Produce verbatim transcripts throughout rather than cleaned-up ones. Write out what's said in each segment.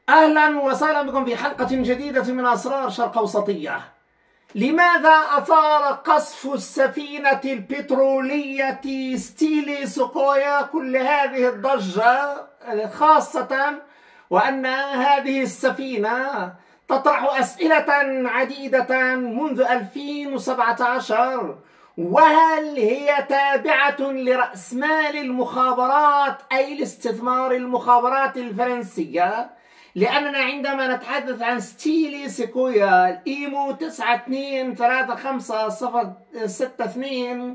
أهلا وسهلا بكم في حلقة جديدة من أسرار شرق أوسطية. لماذا أثار قصف السفينة البترولية ستيلي سيكويا كل هذه الضجة، خاصة وأن هذه السفينة تطرح أسئلة عديدة منذ ألفين وسبعة عشر؟ وهل هي تابعة لرأسمال المخابرات أي الاستثمار المخابرات الفرنسية؟ لأننا عندما نتحدث عن ستيلي سيكويا الإيمو تسعة اثنين ثلاثة خمسة صفر ستة اثنين،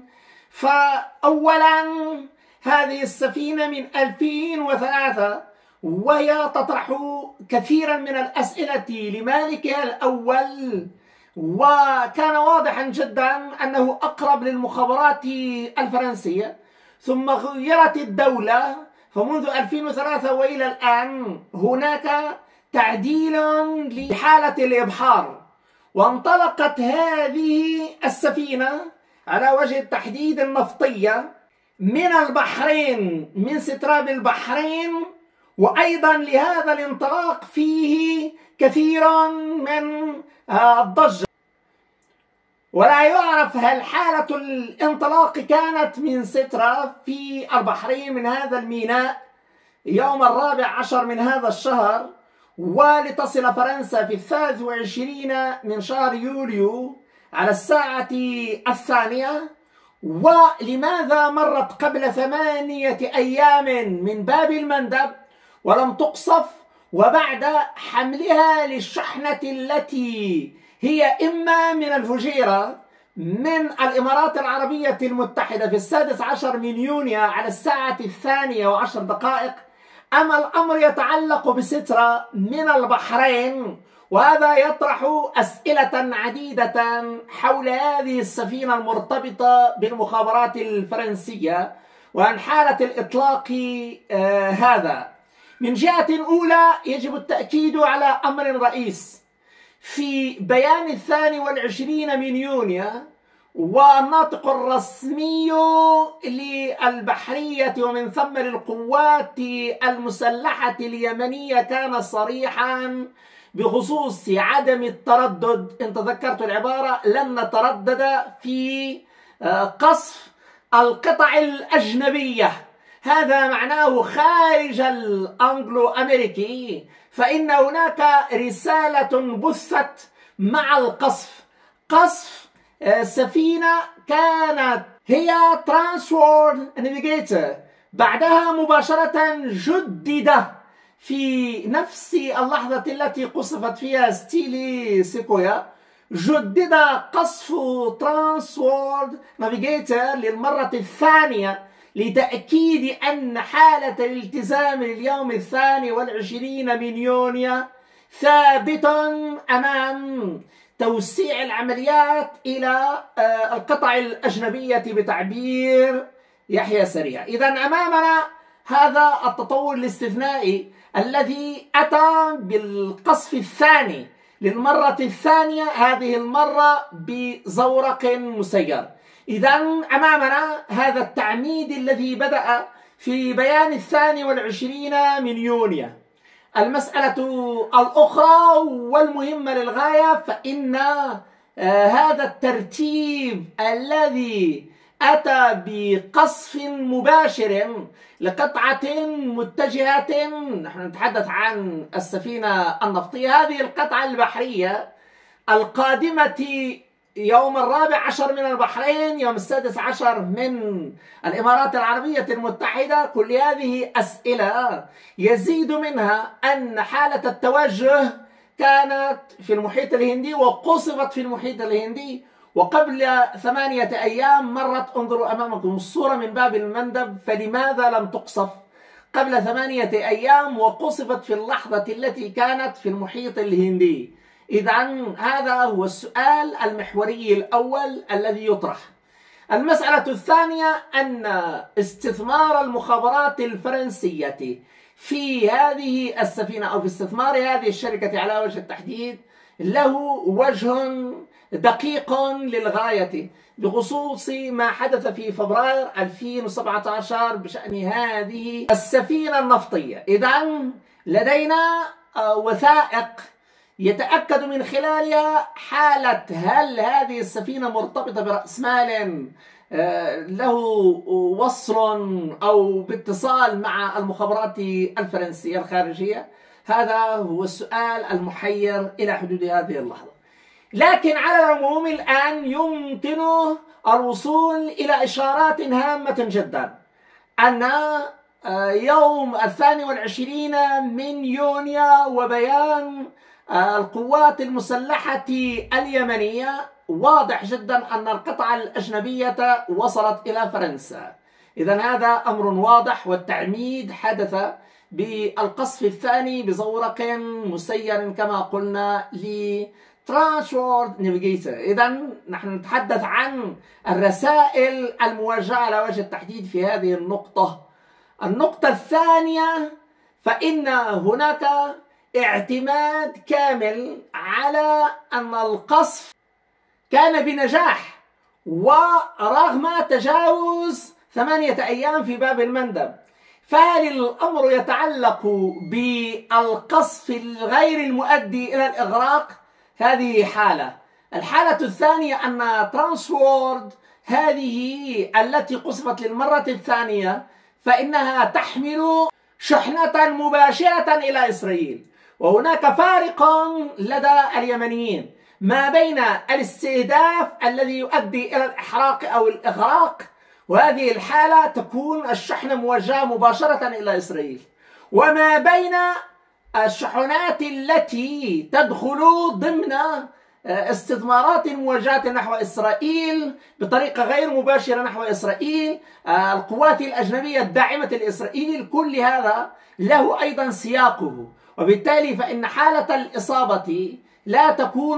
فأولا هذه السفينة من ألفين وثلاثة وهي تطرح كثيرا من الأسئلة لمالكها الأول، وكان واضحا جدا أنه أقرب للمخابرات الفرنسية، ثم غيرت الدولة، فمنذ ألفين وثلاثة وإلى الآن هناك تعديل لحالة الإبحار، وانطلقت هذه السفينة على وجه التحديد النفطية من البحرين، من ستراب البحرين، وأيضا لهذا الانطلاق فيه كثير من الضجة، ولا يعرف هل حالة الانطلاق كانت من سترة في البحرين من هذا الميناء يوم الرابع عشر من هذا الشهر، ولتصل فرنسا في الثالث والعشرين من شهر يوليو على الساعة الثانية. ولماذا مرت قبل ثمانية أيام من باب المندب ولم تقصف، وبعد حملها للشحنة التي هي إما من الفجيرة من الإمارات العربية المتحدة في السادس عشر من يونيو على الساعة الثانية وعشر دقائق، أم الأمر يتعلق بسترة من البحرين؟ وهذا يطرح أسئلة عديدة حول هذه السفينة المرتبطة بالمخابرات الفرنسية وعن حالة الإطلاق آه هذا. من جهة أولى يجب التأكيد على أمر رئيس في بيان الثاني والعشرين من يونيو، والناطق الرسمي للبحرية ومن ثم للقوات المسلحة اليمنية كان صريحا بخصوص عدم التردد، إن تذكرت العبارة، لن نتردد في قصف القطع الأجنبية. هذا معناه خارج الأنجلو أمريكي، فإن هناك رسالة بثت مع القصف، قصف سفينة كانت هي ترانسورد نافيجيتور، بعدها مباشرة جدد في نفس اللحظة التي قصفت فيها ستيلي سيكويا، جدد قصف ترانسورد نافيجيتور للمرة الثانية لتأكيد أن حالة الالتزام لليوم الثاني والعشرين من يونيو ثابت أمام توسيع العمليات إلى القطع الأجنبية بتعبير يحيى سريع. إذا أمامنا هذا التطور الاستثنائي الذي أتى بالقصف الثاني للمرة الثانية، هذه المرة بزورق مسير. إذا أمامنا هذا التعميد الذي بدأ في بيان الثاني والعشرين من يونيو. المسألة الأخرى والمهمة للغاية، فإن هذا الترتيب الذي أتى بقصف مباشر لقطعة متجهة، نحن نتحدث عن السفينة النفطية، هذه القطعة البحرية القادمة يوم الرابع عشر من البحرين، يوم السادس عشر من الإمارات العربية المتحدة، كل هذه أسئلة يزيد منها أن حالة التوجه كانت في المحيط الهندي وقصفت في المحيط الهندي، وقبل ثمانية أيام مرت، انظروا أمامكم الصورة من باب المندب، فلماذا لم تقصف قبل ثمانية أيام وقصفت في اللحظة التي كانت في المحيط الهندي؟ إذا هذا هو السؤال المحوري الأول الذي يطرح. المسألة الثانية أن استثمار المخابرات الفرنسية في هذه السفينة أو في استثمار هذه الشركة على وجه التحديد له وجه دقيق للغاية بخصوص ما حدث في فبراير ألفين وسبعة عشر بشأن هذه السفينة النفطية. إذا لدينا وثائق يتأكد من خلالها حالة هل هذه السفينة مرتبطة برأس مال له وصل أو باتصال مع المخابرات الفرنسية الخارجية. هذا هو السؤال المحير إلى حدود هذه اللحظة. لكن على العموم الآن يمكن الوصول إلى إشارات هامة جدا أن يوم الثاني والعشرين من يونيو وبيان القوات المسلحة اليمنية واضح جدا أن القطعة الأجنبية وصلت إلى فرنسا. إذن هذا أمر واضح، والتعميد حدث بالقصف الثاني بزورق مسير كما قلنا لترانسورد نافيجيتور. إذن نحن نتحدث عن الرسائل الموجهة على وجه التحديد في هذه النقطة. النقطة الثانية، فإن هناك اعتماد كامل على أن القصف كان بنجاح ورغم تجاوز ثمانية أيام في باب المندب. فهل الأمر يتعلق بالقصف الغير المؤدي إلى الإغراق؟ هذه حالة. الحالة الثانية أن ترانسورد هذه التي قصفت للمرة الثانية فإنها تحمل شحنة مباشرة إلى إسرائيل، وهناك فارق لدى اليمنيين ما بين الاستهداف الذي يؤدي إلى الإحراق أو الإغراق، وهذه الحالة تكون الشحنة موجهة مباشرة إلى إسرائيل، وما بين الشحنات التي تدخل ضمن استثمارات موجهة نحو إسرائيل بطريقة غير مباشرة نحو إسرائيل، القوات الأجنبية الداعمة لإسرائيل. كل هذا له أيضا سياقه، وبالتالي فإن حالة الإصابة لا تكون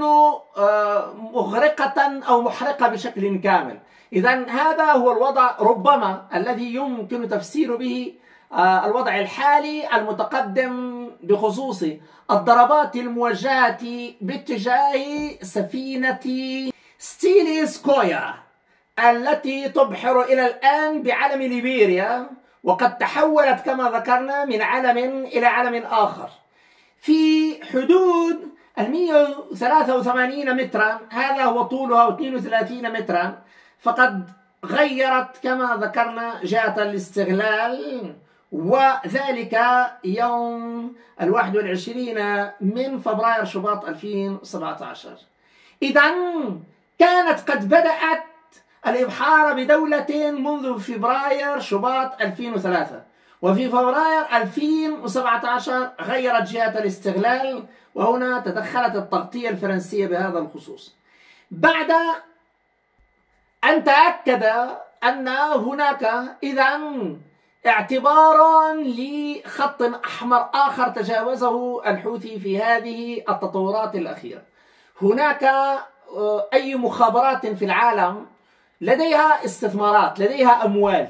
مغرقة أو محرقة بشكل كامل. إذن هذا هو الوضع ربما الذي يمكن تفسير به الوضع الحالي المتقدم بخصوص الضربات الموجهة باتجاه سفينة ستيليسكويا التي تبحر إلى الآن بعلم ليبيريا، وقد تحولت كما ذكرنا من علم إلى علم آخر في حدود المئة وثلاثة وثمانين مترا. هذا هو طولها واثنين وثلاثين مترا، فقد غيرت كما ذكرنا جهة الاستغلال، وذلك يوم الواحد والعشرين من فبراير شباط ألفين وسبعة عشر. إذن كانت قد بدأت الإبحار بدولة منذ فبراير شباط ألفين وثلاثة، وفي فبراير ألفين وسبعة عشر غيرت جهة الاستغلال، وهنا تدخلت التغطية الفرنسية بهذا الخصوص بعد أن تأكد أن هناك إذن اعتبارا لخط أحمر آخر تجاوزه الحوثي في هذه التطورات الأخيرة. هناك أي مخابرات في العالم لديها استثمارات، لديها أموال،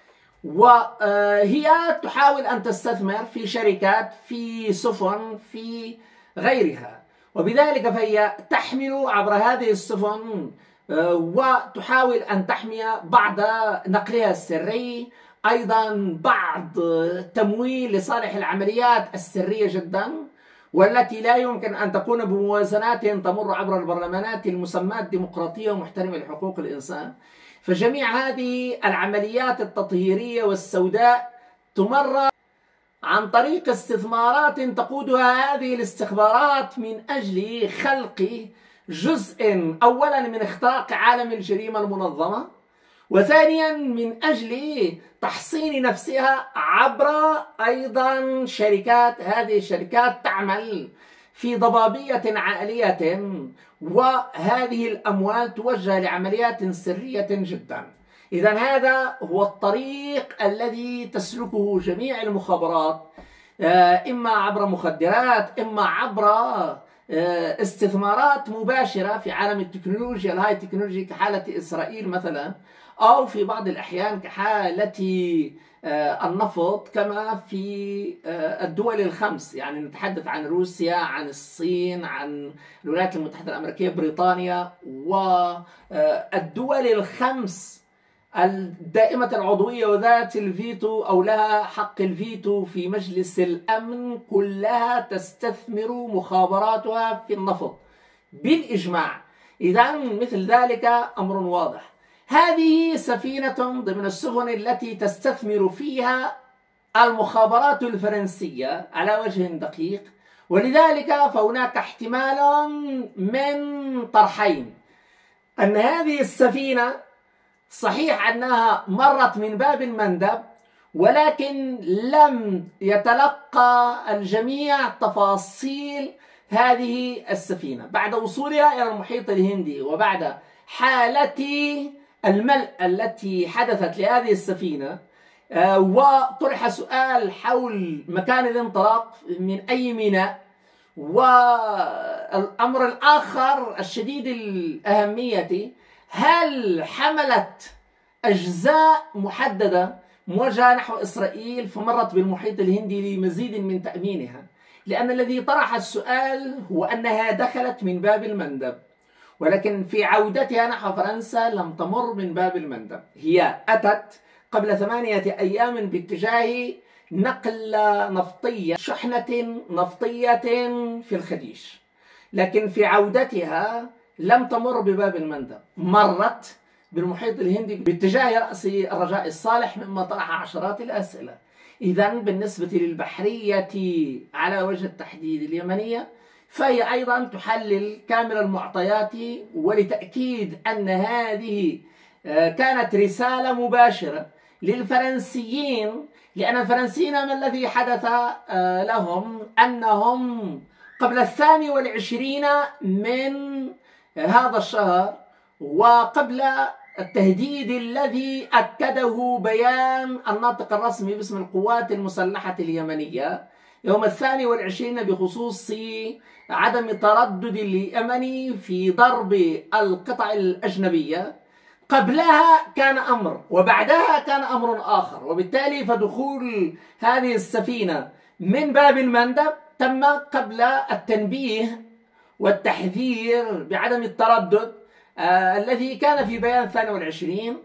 وهي تحاول أن تستثمر في شركات، في سفن، في غيرها، وبذلك فهي تحمل عبر هذه السفن وتحاول أن تحمي بعض نقلها السري، أيضا بعض تمويل لصالح العمليات السرية جدا، والتي لا يمكن أن تكون بموازنات تمر عبر البرلمانات المسماة ديمقراطية ومحترمة لحقوق الإنسان. فجميع هذه العمليات التطهيرية والسوداء تمر عن طريق استثمارات تقودها هذه الاستخبارات من أجل خلق جزء أولا من اختراق عالم الجريمة المنظمة، وثانيا من أجل تحصين نفسها عبر أيضا شركات. هذه الشركات تعمل في ضبابية عالية، وهذه الأموال توجه لعمليات سرية جدا. إذن هذا هو الطريق الذي تسلكه جميع المخابرات، إما عبر مخدرات، إما عبر استثمارات مباشرة في عالم التكنولوجيا الهاي تكنولوجي كحالة إسرائيل مثلا، أو في بعض الأحيان كحالة النفط كما في الدول الخمس. يعني نتحدث عن روسيا، عن الصين، عن الولايات المتحدة الأمريكية، بريطانيا، والدول الخمس الدائمة العضوية وذات الفيتو أو لها حق الفيتو في مجلس الأمن كلها تستثمر مخابراتها في النفط بالإجماع. إذا مثل ذلك أمر واضح. هذه سفينة ضمن السفن التي تستثمر فيها المخابرات الفرنسية على وجه دقيق، ولذلك فهناك احتمال من طرحين: أن هذه السفينة صحيح أنها مرت من باب المندب، ولكن لم يتلقى الجميع تفاصيل هذه السفينة بعد وصولها إلى المحيط الهندي، وبعد حالة الملء التي حدثت لهذه السفينة، وطرح سؤال حول مكان الانطلاق من أي ميناء. والأمر الآخر الشديد الأهمية: هل حملت أجزاء محددة موجهة نحو إسرائيل فمرت بالمحيط الهندي لمزيد من تأمينها؟ لأن الذي طرح السؤال هو أنها دخلت من باب المندب، ولكن في عودتها نحو فرنسا لم تمر من باب المندب. هي أتت قبل ثمانية أيام باتجاه نقلة نفطية، شحنة نفطية في الخليج، لكن في عودتها لم تمر بباب المندب، مرت بالمحيط الهندي باتجاه رأس الرجاء الصالح، مما طرح عشرات الأسئلة. إذا بالنسبة للبحرية على وجه التحديد اليمنية، فهي أيضا تحلل كامل المعطيات، ولتأكيد أن هذه كانت رسالة مباشرة للفرنسيين، لأن الفرنسيين ما الذي حدث لهم؟ أنهم قبل الثاني والعشرين من هذا الشهر، وقبل التهديد الذي أكده بيان الناطق الرسمي باسم القوات المسلحة اليمنية يوم الثاني والعشرين بخصوص عدم تردد اليمني في ضرب القطع الأجنبية، قبلها كان أمر وبعدها كان أمر آخر. وبالتالي فدخول هذه السفينة من باب المندب تم قبل التنبيه والتحذير بعدم التردد آه الذي كان في بيان الثاني والعشرين،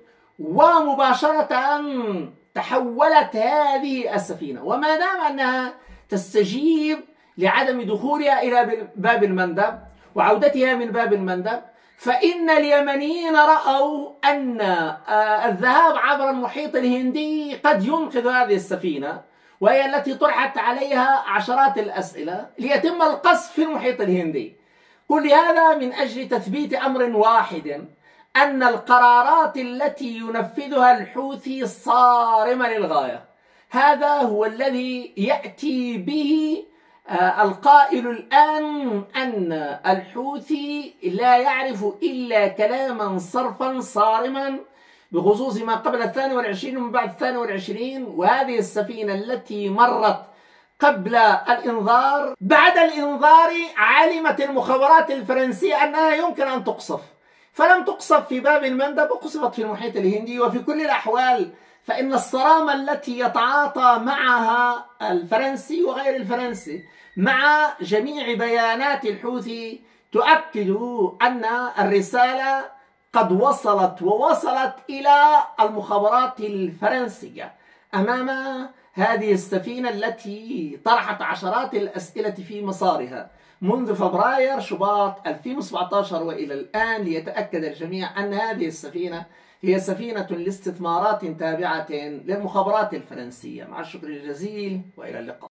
ومباشرة تحولت هذه السفينة، وما دام أنها تستجيب لعدم دخولها إلى باب المندب وعودتها من باب المندب، فإن اليمنيين رأوا أن الذهاب عبر المحيط الهندي قد ينقذ هذه السفينة، وهي التي طرحت عليها عشرات الأسئلة ليتم القصف في المحيط الهندي. كل هذا من أجل تثبيت أمر واحد: أن القرارات التي ينفذها الحوثي صارمة للغاية. هذا هو الذي يأتي به القائل الآن أن الحوثي لا يعرف إلا كلاما صرفا صارما بخصوص ما قبل الثاني والعشرين ومن بعد الثاني والعشرين. وهذه السفينة التي مرت قبل الإنذار، بعد الإنذار علمت المخابرات الفرنسية أنها يمكن أن تقصف، فلم تقصف في باب المندب وقصفت في المحيط الهندي. وفي كل الأحوال فإن الصرامة التي يتعاطى معها الفرنسي وغير الفرنسي مع جميع بيانات الحوثي تؤكد أن الرسالة قد وصلت ووصلت إلى المخابرات الفرنسية أمام هذه السفينة التي طرحت عشرات الأسئلة في مسارها منذ فبراير شباط ألفين وسبعة عشر وإلى الآن، ليتأكد الجميع أن هذه السفينة هي سفينة لاستثمارات تابعة للمخابرات الفرنسية. مع الشكر الجزيل وإلى اللقاء.